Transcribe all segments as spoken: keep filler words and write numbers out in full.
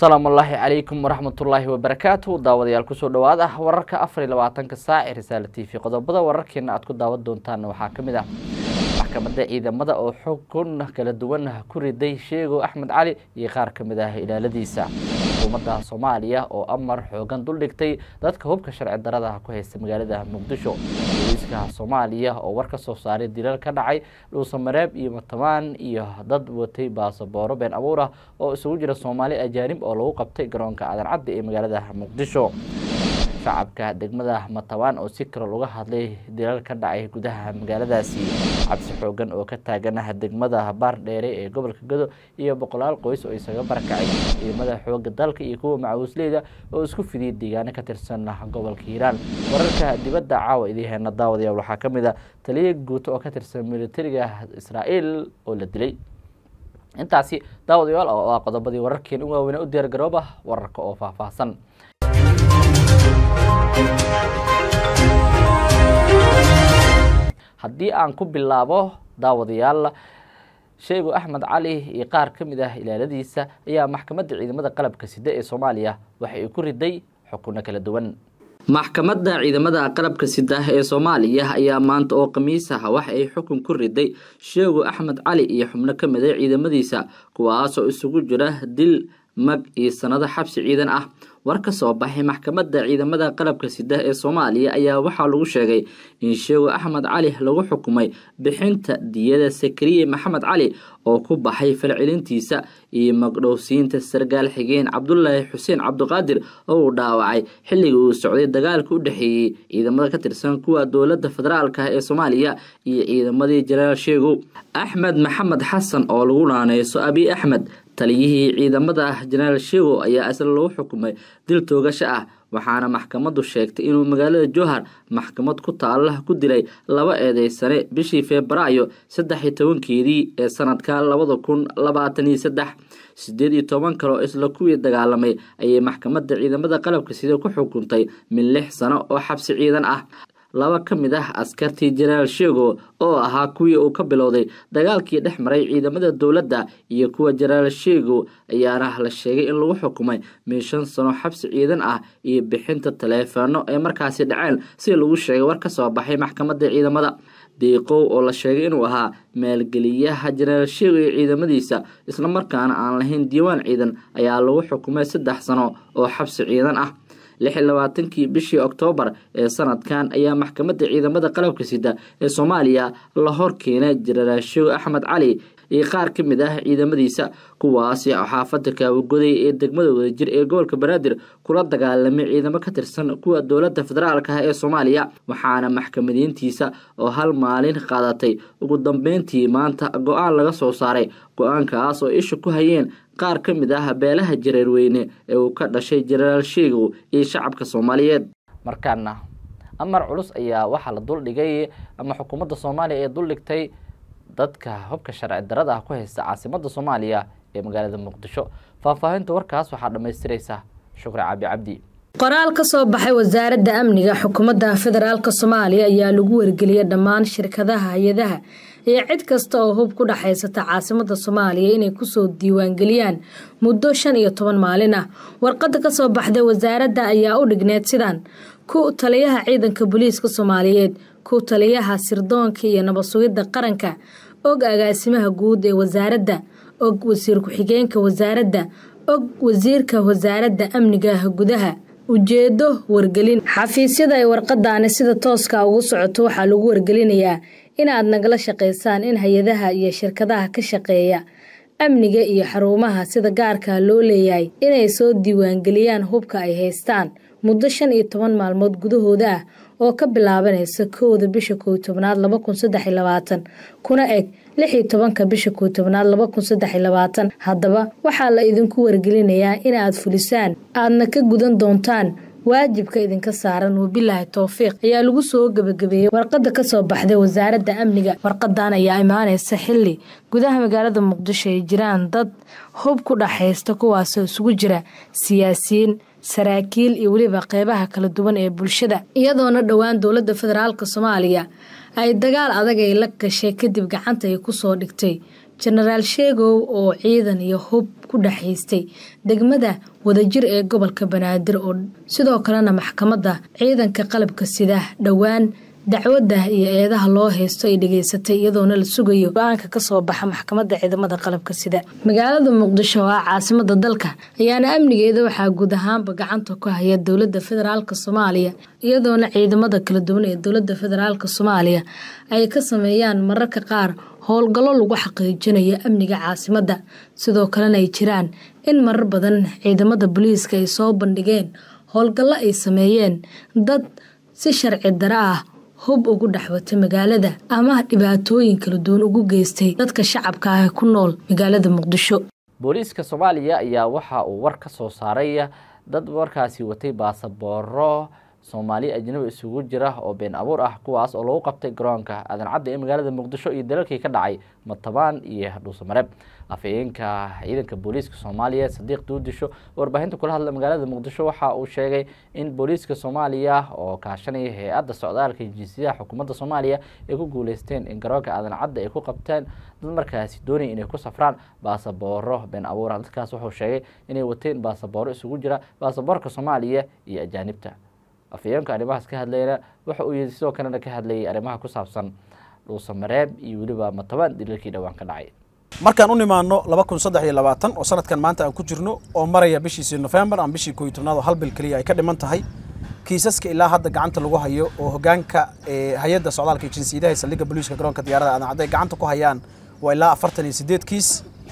السلام الله عليكم ورحمة الله وبركاته. داوديال كسو دواده wararka afar iyo labaatanka saac ee Risaale T V qodobada wararkeena aad ku daawad doontaan waxaa kamid ah maxkamadda ciidamada oo xukun kala duwan ku riday Sheego Axmed Cali iyo qaar kamid ah ilaaladiisa. Xukuumadda Soomaaliya oo amar xoogan dul dhigtay dadka hubka sharci darrada ku haysta magaalada Muqdisho. Booliiska Soomaaliya oo war ka soo saaray dilal ka dhacay Dhuusamareeb iyo Matamaan iyo dad watay baasabooro been abuur ah oo isugu jira Soomaali ajaanib oo lagu qabtay garoonka Aadan Cabdi ee magaalada Muqdisho. shacabka degmada Matamaan oo si kale looga hadlay dilal ka dhacay gudaha magaaladaasi. Cabsi xoogan oo ka taagan degmada Baardheere ee gobolka Gado iyo boqolaal qoys oo isaga barakacay ciidamada xoogga dalka iyo kuwa macawisleyda oo isku fidiyay deegaano ka tirsan gobolka Hiiraan. Wararka dibadda caawa idiheena daawadayaal waxaa kamid ah taliye guud oo ka tirsan militariga Israa'iil oo la dilay. intaasi daawadayaal oo qodobadii wararkeen ugu waaweyn u diyaar garooba wararka oo faahfaahsan. haddii aan ku bilaabo daawadayaal Sheego Axmed Cali iyo qaar kamid ah ilaaladiisa ayaa maxkamadda ciidamada qalabka sida ee Soomaaliya waxay ku riday xukunno kala duwan. maxkamadda ciidamada qalabka sida ee Soomaaliya ayaa maanta oo Khamiis ah waxa ay xukun ku riday Sheego Axmed Cali iyo xubno kamid ah ciidamadiisa kuwaas oo isugu jira dil mag iyo sanado xabsi ciidan ah. war ka soo baxay maxkamadda ciidamada qalabka sida ee Soomaaliya ayaa waxa lagu sheegay in Sheego Axmed Cali lagu xukumay bixinta diyada Sakariye Maxamed Cali oo ku baxay falcelintiisa iyo magdhowsiinta sargaal xigeen Cabdullaahi Xuseen Cabdiqaadir oo dhaawacay xilliga uu socday dagaalka u dhaxeeyay ciidamada ka tirsan kuwa dowladda federaalka ee Soomaaliya iyo ciidamadii Jalaal Sheego. Axmed Maxamed Xasan oo lagu naanayso Abi Axmed taliyihii ciidamada Jalaal Sheego ayaa asal loo xukumay dil toogasho ah waxaana maxkamaddu sheegtay inuu magaalada Jowhar maxkamad ku taala ku dilay laba eedeysane bishii Febraayo saddex iyo tobankeedii ee sanadka laba kun labaatan iyo saddex. sideed iyo toban kale oo isla kuwii dagaalamay ayay maxkamadda ciidamada qalabka sida ku xukuntay min lix sano oo xabsi ciidan ah. laba kamid ah askartii Jalaal Sheego oo ahaa kuwii uu ka bilowday dagaalkii dhex maray ciidamada dowladda iyo kuwa Jalaal Sheego ayaana la sheegay in lagu xukumay min shan sano xabsi ciidan ah iyo bixinta taleefano ee markaasi dhaceen si lagu sheegay war ka soo baxay maxkamadda ciidamada. deeqow oo la sheegay inuu ahaa maalgeliyaha Jalaal Sheego iyo ciidamadiisa isla markaana aan lahayn diiwaan ciidan ayaa lagu xukumay saddex sano oo xabsi ciidan ah. lix iyo labaatankii bishii Oktoobar ee sanadkan ayaa maxkamadda ciidamada qalabka sida ee Soomaaliya la hor keenay Jalaal Sheego Axmed Cali iyo qaar kamid ah ciidamadiisa kuwaas oo xaafadda Kaawagoday ee degmada Wadajir ee gobolka Banaadir kula dagaalamay ciidamo ka tirsan kuwa dowladda federaalka ee Soomaaliya waxaana maxkamadiintiisa oo hal maalin qaadatay ugu dambeyntii maanta go'aan laga soo saaray go'aankaas oo isha ku hayeen qaar kamid ah beelaha jareerweyne ee uu ka dhashay Jalaal Sheego iyo shacabka Soomaaliyeed. markaana amar culus ayaa waxa la dul dhigay ama xukuumadda Soomaaliya ee dul dhigtay dadka hubka sharci darrada ku haysta caasimadda Soomaaliya ee magaalada Muqdisho. faahfaahinta warkaas waxaa dhameystiraysa Shukri Cabi Cabdi. qoraal ka soo baxay wasaaradda amniga xukuumadda federaalka Soomaaliya ayaa lagu wargeliyay dhammaan shirkadaha hay'adaha iyo cid kasta oo hub ku dhaxaysata caasimadda Soomaaliya inay ku soo diiwaan galiyaan muddo shan iyo toban maalin ah. warqadda ka soo baxday wasaaradda ayaa u dhigneed sidaan ku taliyaha ciidanka booliiska Soomaaliyeed, ku taliyaha sirdoonka iyo nabad sugidda qaranka, og agaasimaha guud ee wasaaradda, og wasiir ku-xigeenka wasaaradda, og wasiirka wasaaradda amniga gudaha. ujeedo wargelin xafiisyada ay warqadaani sida tooska ugu socoto waxaa lagu wargelinayaa inaad nagala shaqeysaan in hay'adaha iyo shirkadaha ka shaqeeya amniga iyo xarumaha sida gaarka loo leeyahay inay soo diiwaan galiyaan hubka ay haystaan muddo shan iyo toban maalmood gudahooda ah oo ka bilaabanaysa kowda bisha kow iyo tobnaad laba kun saddex iyo labaatan kuna eg lix iyo tobanka bisha kow iyo tobnaad laba kun saddex iyo labaatan. haddaba waxaa la idinku wargelinayaa in aad fulisaan aadna ka gudan doontaan waajibka idinka saaran. wabilaahi tawfiiq ayaa lagu soo gabagabeeyay warqadda ka soo baxday wasaaradda amniga. warqadan ayaa imaanaysa xilli gudaha magaalada Muqdisho ay jiraan dad hub ku dhaxaysta kuwaas oo isugu jira siyaasiyiin, saraakiil iyo waliba qeybaha kala duwan ee bulshada, iyadoona dhowaan dowladda federaalka Soomaaliya ay dagaal adag ay la gashay kadib gacanta ay ku soo dhigtay jenaraal sheegow oo ciidan iyo hub ku dhaxaystay degmada wadajir ee gobolka banaadir oo sidoo kalena maxkamadda ciidanka qalabka sida dhowaan dacwadda iyo eedaha loo haysto ay dhageysatay iyadoona la sugayo go'aanka ka soo baxa maxkamadda ciidamada qalabka sida magaalada muqdisho oo ah caasimadda dalka ayaana amnigeeda waxaa guud ahaanba gacanta ku haya dowladda federaalka soomaaliya iyadoona ciidamada kala duwan ee dowladda federaalka soomaaliya ay ka sameeyaan mararka qaar howlgallo lagu xaqiijinayo amniga caasimadda sidoo kalena ay jiraan in marar badan ciidamada booliiska ay soo bandhigeen howlgallo ay sameeyeen dad si sharci darro ah hub ugu dhaxwatay magaalada ama dhibaatooyin kala duwan ugu geystay dadka shacabka ah ku nool magaalada muqdisho booliiska Soomaaliya ayaa waxa uu war ka soo saaray dad warkaasi watay baasabooro Soomaali ajnabi isugu jira oo been abuur ah kuwaas oo lagu qabtay garoonka Aadan Cadde ee magaalada Muqdisho iyo dalalkii ka dhacay Matabaan iyo Dhuusamareeb afayeenka ciidanka booliiska Soomaaliya Sadiq Duudisho warbaahinta kula hadlay magaalada Muqdisho waxa uu sheegay in booliiska Soomaaliya oo kaashanaya hay'adda socdaalka jinsiyadaha xukuumadda Soomaaliya ay ku guuleysteen in garoonka Aadan Cadde ay ku qabteen dad markaasi doonay inay ku safraan baasabooro been abuur ah dadkaas wuxuu sheegay inay wateen baasabooro isugu jira baasaboorka Soomaaliya iyo ajaanibta afayeenka arrimahaas ka hadlayna waxa uu yidhi sidoo kalena ka hadlayay arrimaha ku saabsan Dhuusamareeb iyo waliba Matabaan dilalkii dhawaan ka dhacay markaan u nimaano laba kun saddex iyo labaatan oo sanadkan maanta aan ku jirno oo maraya bishii November aan bishii koob iyo tobnaad oo hal bil kaliya ay ka dhiman tahay kiisaska ilaa hadda gacanta lagu hayo oo hogaanka ee hay'adda socdaalka jinsiyadaha saldhigga booliiska garoonka diyaaradaha Aadan Cadde gacanta ku hayaan waa ilaa afartan iyo siddeed kiis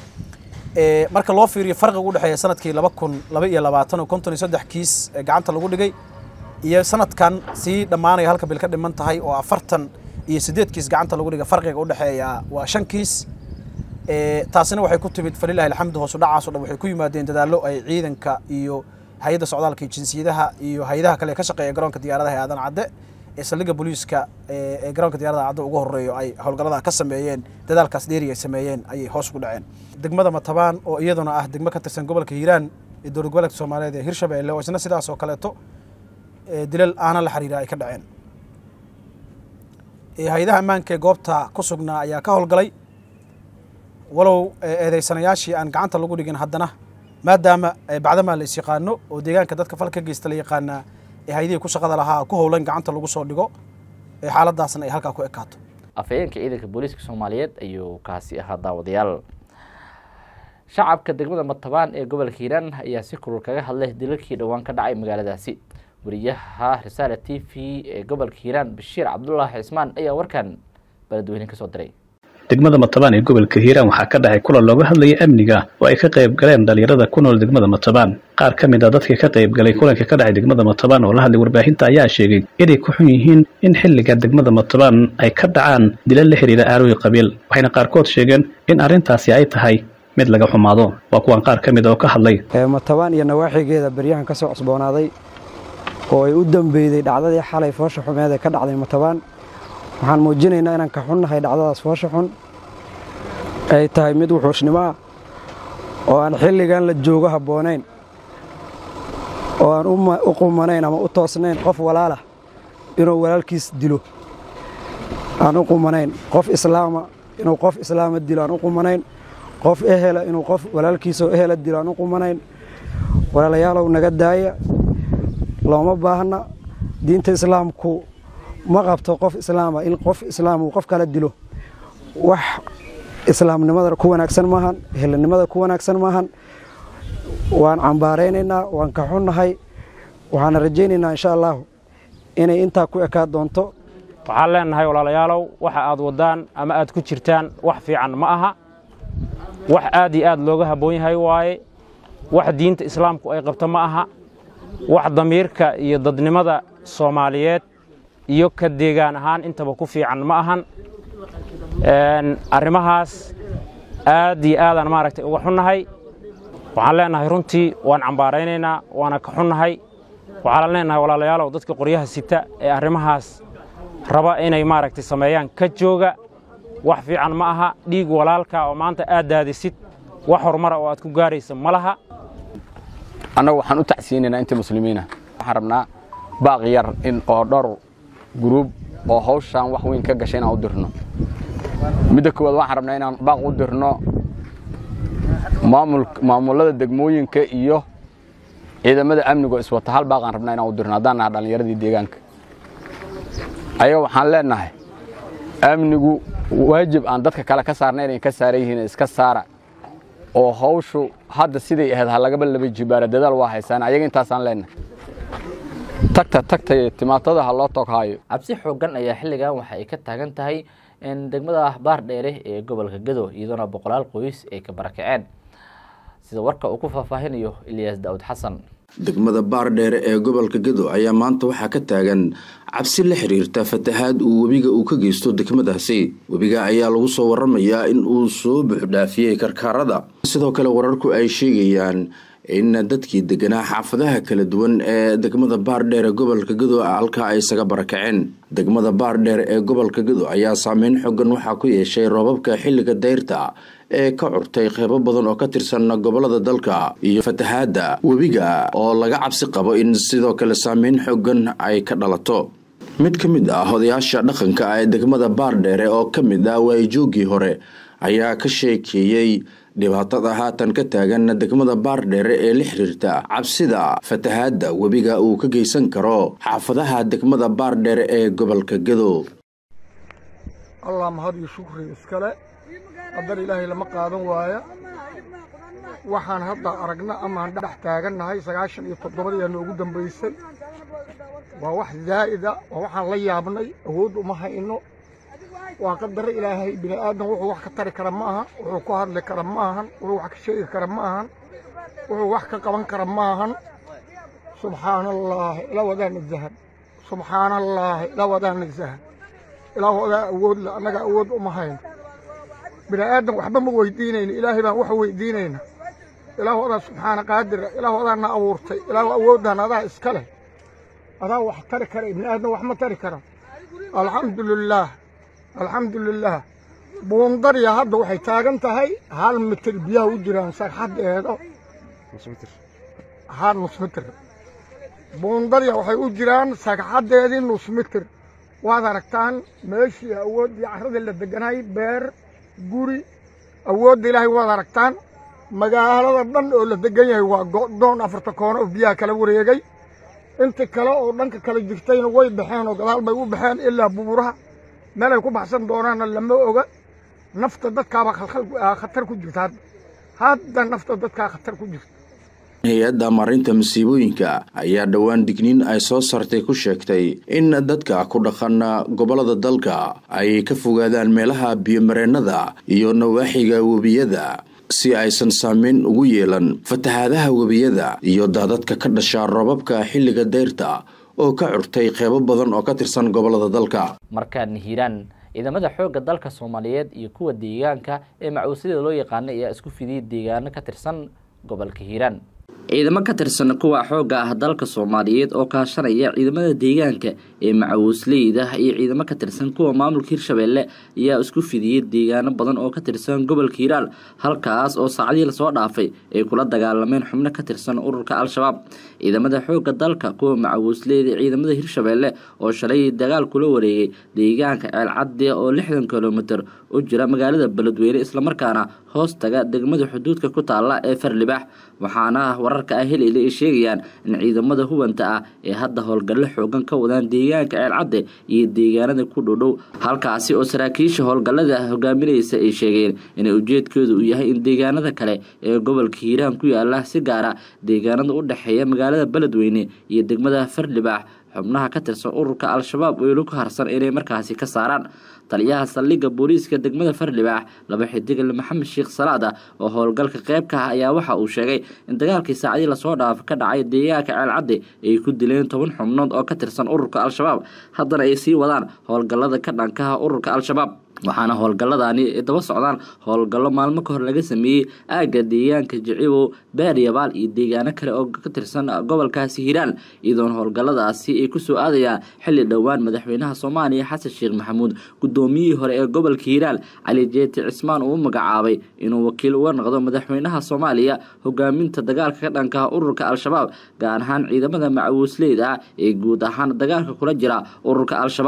ee marka loo fiiriyo farqiga u dhaxeeya sanadkii laba kun laba iyo labaatan oo konton iyo saddex kiis gacanta lagu dhigay iyo sanadkan si dhamaanaya halka bil ka dhiman tahay oo afartan iyo siddeed kiis gacanta lagu dhigay farqiga u dhaxeeya waa shan kiis ee taasina waxay ku timid falilahi alxamdu hoos u dhacaas oo waxay ku yimaadeen dadaalo ay ciidanka iyo hay'adda socdaalka jinsiyadaha iyo hay'adaha kale ka shaqeeya garoonka diyaaradaha Aadan Cadde ee saldhigga booliiska ee garoonka diyaaradaha Cadde ugu horeeyo ay howlgallada ka sameeyeen dadaalkaas dheeri ay sameeyeen ay hoos u dhaceen degmada Matabaan oo iyaduna ah degmo ka tirsan gobolka Hiiraan ee dowlad goboleedka Soomaaliyeed ee Hirshabeelle oo isna sidaas oo kaleeto dilal aana la xiriira ay ka dhaceen ee hay'adaha ammaanka ee goobta ku sugnaa ayaa ka howlgalay walow eedeysanayaashii aan gacanta lagu dhigin haddana maadaama bacdama la isqaano oo deegaanka dadka falka geystay la yaqaana ee hay'adaha ku shaqada lahaa ku howlan gacanta lagu soo dhigo ee xaaladaasna ay halka ku ekaato afayeenka ciidanka booliiska Soomaaliyeed ayuu kaasi ahaa daawadayaal shacabka degmada Matabaan ee gobolka Hiiraan ayaa si kulul kaga hadlay dilalkii dhawaan ka dhacay magaaladaasi wariyaha Risaale T V ee gobolka Hiiraan Bashiir Cabdullaahi Cismaan ayaa warkan baladweyne ka soo diray degmada Matabaan ee gobolka Hiiraan waxaa ka dhacay kulan looga hadlayay amniga oo ay ka qayb galeen dhalinyarada ku nool degmada Matabaan qaar ka mid ah dadka ka qayb galay kulanka ka dhacay degmada Matabaan oo la hadlay warbaahinta ayaa sheegay inay ku xun yihiin in xilliga degmada Matabaan ay ka dhacaan dilal la xiriira aarooy qabiil waxayna qaarkood sheegeen in arrintaasi ay tahay mid laga xumaado waa kuwan qaar ka mid ah oo ka hadlay Matabaan iyo nawaaxigeeda baryahan ka soo cusboonaaday oo ay u dambeeyay dhacdadii xalay foosha xumeed ee ka dhacday Matabaan waxaan muujinaynaa inaan ka xunnahay dhacdadaas foosha xun ay tahay mid wuxuushnimo ah oo aan xilligan la joogo habboonayn oo aan u qumanayn ama u toosnayn qof walaala inuu walaalkiis dilo aan u qumanayn qof islaama inuu qof islaama dilo aan u qumanayn qof ehela inuu qof walaalkiisa oo ehela dilo aan u qumanayn walaalayaalow naga daaya looma baahna diinta islaamku ma qabto qof islaama in qof islaam uu qof kala dilo wax islaamnimada ku wanaagsan maahan ehelnimada ku wanaagsan maahan waan cambaareynaynaa waan ka xunnahay waxaan rajaynaynaa insha Allah inay inta ku ekaa doonto waxaan leenahay walaalayaalow waxa aad wadaan ama aad ku jirtaan wax fiican ma aha wax aad iyo aad looga haboon yahay waaye wax diinta islaamku ay qabto ma aha wax damiirka iyo dadnimada Soomaaliyeed iyo ka deegaan ahaan intaba ku fiican ma ahan een arimahaas aad iyo aad aan maaragtay uga xunnahay waxaan leenahay runtii waan cambaareynaynaa waana ka xunnahay waxaan leenahay walaalayaalow dadka qoryaha sita ee arimahaas raba inay maaragtay sameeyaan ka jooga wax fiican ma aha dhiig walaalka oo maanta aad daadisid wax horumar oo aad ku gaaraysa malaha anagu waxaan u tacsiinaynaa inta muslimiina waxaan rabnaa baaqi yar in oo dhowr group oo hawshan wax weyn ka gashay inaan u dirno midda koowaad waxaan rabnaa inaan baaq u dirno maamul maamulada degmooyinka iyo ciidamada amniga iswata hal baaqan rabnaa inaan u dirno haddaan nahay dhalinyaradii deegaanka ayaga waxaan leenahay amnigu waajib aan dadka kale ka saarnay inay ka saaran yihiin iska saara oo hawshu hadda siday ahayd ha laga balabay jibaara dadaal waa haysaan ayaga intaasaan leenahay tagta tagta timaatada ha loo tooghayo cabsi xoogan ayaa xilligan waxa ay ka taagan tahay in degmada Baardheere ee gobolka Gedo iyadoo boqolaal qoys ay ka barakaceen sida warka uu ku faahfaahinayo Ilyas Daawud Xasan. degmada Baardheere ee gobolka Gedo ayaa maanta waxa ka taagan cabsi la xiriirta fatahaad uu webiga uu ka geysto degmadaasi. webiga ayaa lagu soo waramayaa in uu soo buuxdhaafiyay karkarada, sidoo kale wararku ay sheegayaan in dadkii deganaa xaafadaha kala duwan ee degmada Baardheere gobolka Gedo halka ay isaga barakaceen. degmada Baardheere ee gobolka Gedo ayaa saameyn xooggan waxa ku yeeshay roobabka xilliga dayrta ee ka curtay qaybo badan oo ka tirsan gobolada dalka iyo fatahaada webiga oo laga cabsi qabo in sidoo kale saameyn xooggan ay ka dhalato. mid ka mid ah odayaasha dhaqanka ee degmada Baardheere oo ka mid ah waajoogii hore ayaa ka sheekeeyay dhibaatada haatan ka taagan degmada Baardheere ee la xiriirta cabsida fatahaada webiga uu ka geysan karo xaafadaha degmada Baardheere ee gobolka Gedo. allah mahad iyo shukri iskale qadar ilaahay lama qaadan waaya. waxaan hadda aragna ama aan dhex taagannahay sagaashan iyo toddobadii aan ugu dambeysay waa wax zaa'ida waa waxaan la yaabnay awood uma hayno. waa qadar ilaahay bini aadan wuxuu wax ka tari kara ma aha, wuxuu ku hadli kara ma ahan, wuxuu wax ka sheegi kara ma ahan, wuxuu wax ka qaban kara ma ahan. subxaanallah ila wadaan zahan subxaanallah ila wadaan zahan ila wada awood la anaga awood uma hayno. bini aadan waxba ma weydiinayno, ilaahay baan wax weydiinayna. ilaa wada subxaana qaadir ilaa wadaana abuurtay ilaa awoodana adaa iska leh adaa wax tari kara. bini aadan wax ma tari kara. alxamdulillaah alxamdulillaah buundariya hadda waxay taagan tahay hal mitir biyaha u jiraan sagxadeeda hal nus mitir. buundariya waxay u jiraan sagxadeedii nus mitir. waad aragtaan meeshii awoodii carrada la deganay beer guri awoodda ilaahay waad aragtaan. magaalada dhan oo la degan yahay waa go'doon afarta koono oo biyaha kala wareegay. inta kale oo dhanka kala jirtayna way baxeen oo gadaal bay u baxeen ilaa buuraha meel ay ku baxsan doonaana lama oga. nafta dadkaaba khatar ku jirta hadda nafta dadkaa khatar ku jirta. hay-adda marinta masiibooyinka ayaa dhowaan digniin ay soo sartay ku sheegtay in dadka ku dhaqan gobolada dalka ay ka fogaadaan meelaha biyomareennada iyo nawaaxiga webiyada si aysan saameyn ugu yeelan fatahaadaha webiyada iyo daadadka ka dhasha roobabka xilliga dayrta oo ka curtay qaybo badan oo ka tirsan gobolada dalka. markaan hiiraan ciidamada xoogga dalka Soomaaliyeed iyo kuwa deegaanka ee macuusida loo yaqaan ayaa isku fidiyay deegaano ka tirsan gobolka Hiiraan. ciidamo ka tirsan kuwa xoogga ah dalka Soomaaliyeed oo kaashanaya ciidamada deegaanka ee macuusleyda iyo ciidamo ka tirsan kuwa maamulka Hirshabeelle ayaa isku fidiyay deegaano badan oo ka tirsan gobolka Hiiraan halkaas oo saacadii la soo dhaafay ay kula dagaalameen xubno ka tirsan ururka Al-Shabaab. ciidamada xoogga dalka kuwa macuusleyda ciidamada Hirshabeelle oo shalay dagaal kula wareegay deegaanka Ceel Cadde oo lixdan kiiloomitir u jira magaalada Beledweyne isla markaana hoos taga degmada xuduudka ku taala ee Farlibax. waxaana wararka ah helay ay sheegayaan in ciidamada hubanta ah ee hadda howlgallo xoogan ka wadaan deegaanka Ceel Cadde iyo deegaanada ku dhow halkaasi oo saraakiisha howlgallada hogaaminaysa ay sheegeen in ujeedkoodu uu yahay in deegaanada kale ee gobolka Hiiraan ku yaala si gaar ah deegaanada u dhaxeeya magaalada Beledweyne iyo degmada Farlibax xubnaha ka tirsan ururka Al-Shabaab oo lagu harsan inay markaasi ka saaraan. taliyaha saldhigga booliiska degmada Farlibax laba xidig Maxamed Sheekh Salaada oo howlgalka qayb ka ah ayaa waxa uu sheegay in dagaalkii saacadii la soo dhaaf ka dhacay deegaanka Ceel Cadde ay ku dileen toban xubnood oo ka tirsan ururka Al-Shabaab haddana ay sii wadaan howlgallada ka dhanka ah ururka Al-Shabaab. waxaana howlgalladani daba socdaan howlgallo maalmo ka hor laga sameeyay aagga deegaanka Jicibo Baariyabaal iyo deegaano kale oo ka tirsan gobolkaasi Hiiraan iyadoo howlgalladaasi ay ku soo aadayaan xilli dhowaan madaxweynaha Soomaaliya Xasan Sheekh Maxamuud gudoomiyihii hore ee gobolka Hiiraan Cali Jeeti Cismaan uu magacaabay inuu wakiil uga noqdo madaxweynaha Soomaaliya hogaaminta dagaalka ka dhanka ah ururka Al-Shabaab gaar ahaan ciidamada macuusleyda ee guud ahaan dagaalka kula jira ururka Al-Shabaab.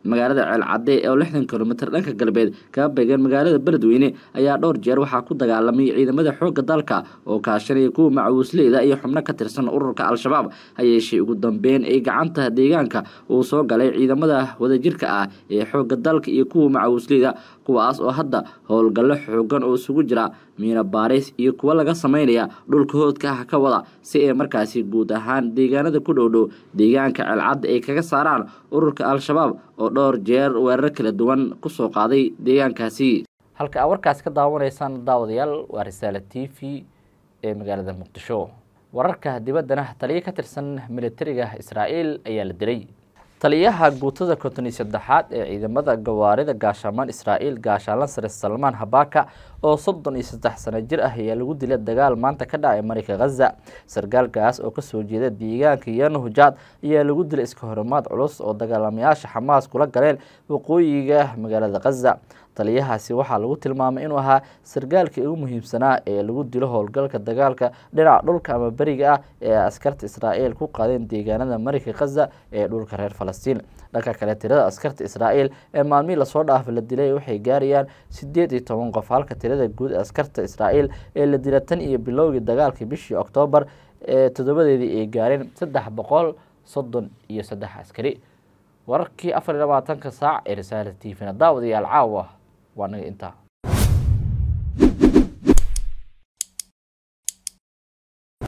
magaalada Ceelcadde ee lixdan kiiloomitir dhanka galbeed ka beegan magaalada Beledweyne ayaa dhowr jeer waxaa ku dagaalamay ciidamada xoogga dalka oo kaashanaya kuwa macawisleyda iyo xubno ka tirsan ururka Al-Shabaab hayeeshee ugu dambeyn ay gacanta deegaanka uu soo galay ciidamada wadajirka ah ee xoogga dalka iyo kuwa macawisleyda kuwaas oo hadda howlgallo xoogan oo isugu jira miina baaris iyo kuwa laga sameynaya dhulka hoodka ah ka wada si ay markaasi guud ahaan deegaanada ku dhowdhow deegaanka Ceelcadde ay kaga saaraan ururka Al-Shabaab oo dhowr jeer weerar kala duwan ku soo qaaday deegaankaasi halka warkaas ka daawanaysan daawadayaal waa Risaale T V ee magaalada Muqdisho wararka dibaddana taliye ka tirsan militariga Israa'iil ayaa la dilay taliyaha guutada konton iyo saddexaad ee ciidamada gawaarida gaashamaan Israa'iil gaashaan sare Salmaan Habaka oo soddon iyo saddex sano jir ah ayaa lagu dilay dagaal maanta ka dhacay marinka Gaza sargaalkaas oo ka soo jeeda deegaanka Yanuhjad ayaa lagu dilay iska horimaad culus oo dagaalamayaasha Xamaas kula galeen waqooyiga magaalada Gaza taliyahaasi waxaa lagu tilmaamay inuu ahaa sargaalkii ugu muhiimsanaa ee lagu dilo howlgalka dagaalka dhinaca dhulka ama bariga ah ee askarta Israa'iil ku qaadeen deegaanada marinka Gaza ee dhulka reer Falastiin dhanka kale tirada askarta Israa'iil ee maalmihii la soo dhaafay la dilay waxay gaarayaan siddeed iyo toban qof halka tirada guud ee askarta Israa'iil ee la dilay tan iyo bilowgii dagaalkii bishii Oktoobar ee toddobadeedii ay gaareen saddex boqol soddon iyo saddex askari wararkii afar iyo labaatanka saac ee Risaale T V na daawadayaal caawa waa naga intaa